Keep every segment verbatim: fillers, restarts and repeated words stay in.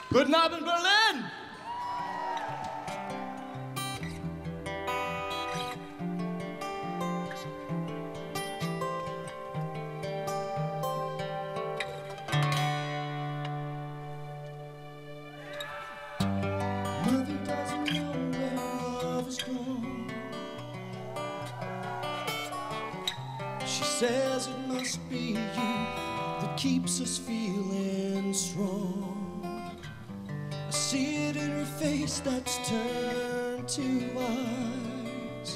Guten Abend, Berlin! Mother doesn't know where love is gone. She says it must be you that keeps us feeling strong. I see it in her face that's turned to ice.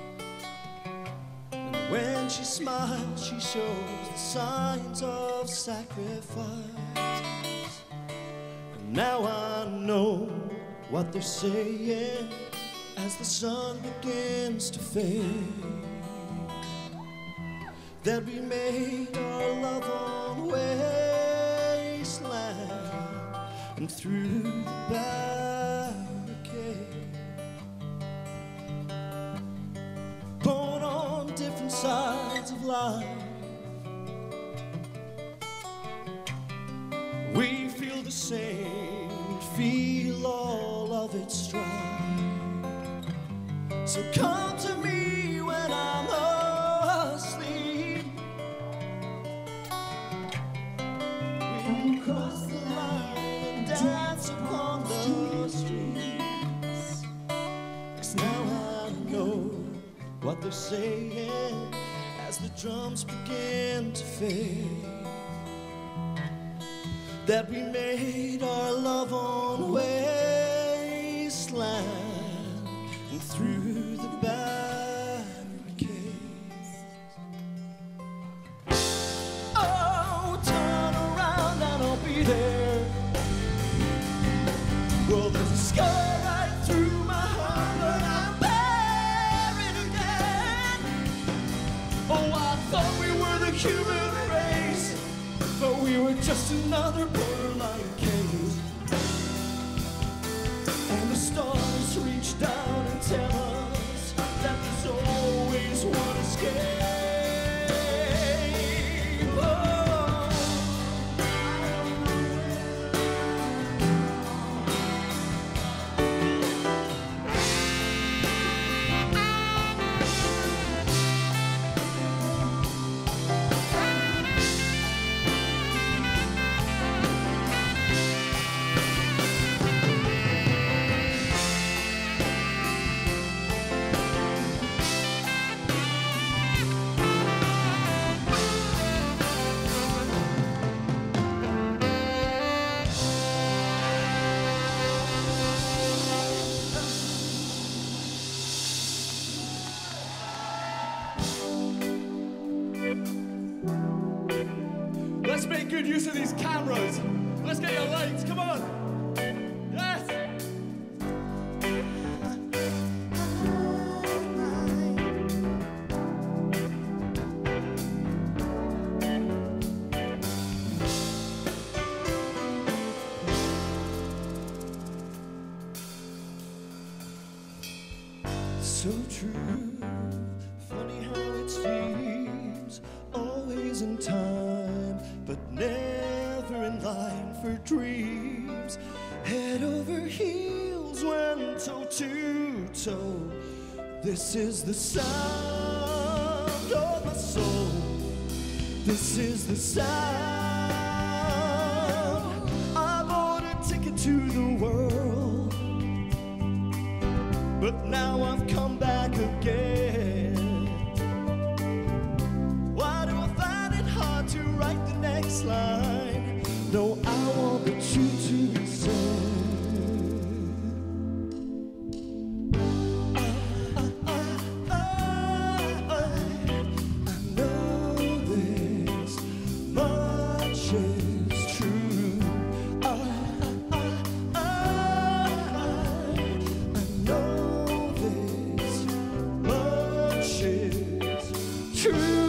And when she smiles, she shows the signs of sacrifice. And now I know what they're saying as the sun begins to fade, that we made our love on wasteland and through the barricade. Born on different sides of life, we feel the same, feel all of its strife. So come to me when I'm asleep. We will cross the line and dance upon the streets. 'Cause now I know what they're saying as the drums begin to fade, that we made our love on wasteland and through the barricades. Oh, turn around and I'll be there. Well, there's a scar right through my heart, but I'm buried again. Oh, I thought we were the human race, but we were just another borderline case. And the stars reach down and tell us that there's always one escape. Oh. Let's make good use of these cameras. Let's get your lights, come on. Yes. So true, funny how it seems, always in time, but never in line for dreams. Head over heels when toe to toe. This is the sound of my soul. This is the sound. I bought a ticket to the world, but now I've come back again. Why do I find it hard to write the next line? No, I want the truth to be said. I, I, I, I, I know this much is true. I, I, I, I, I know this much is true.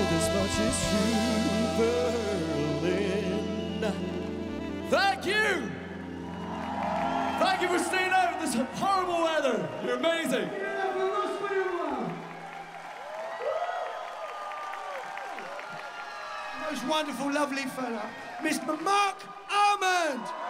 this much is true, Berlin. Thank you! Thank you for staying out in this horrible weather. You're amazing. Most wonderful, lovely fella, Mister Mark Almond.